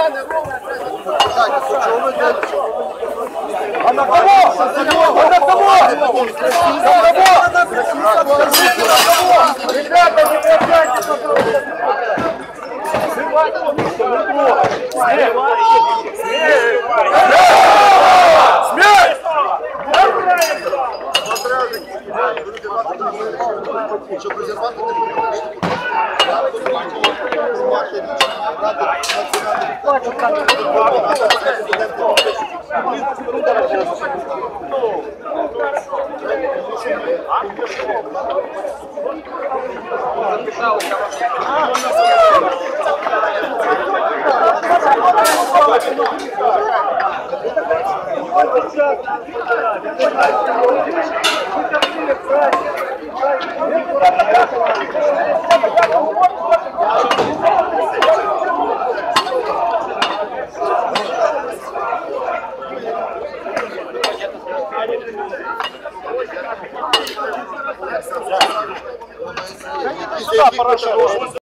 А на кого? На кого? На кого? Ребята, не бросайте Щоб розірвати не сюда, Порошенко.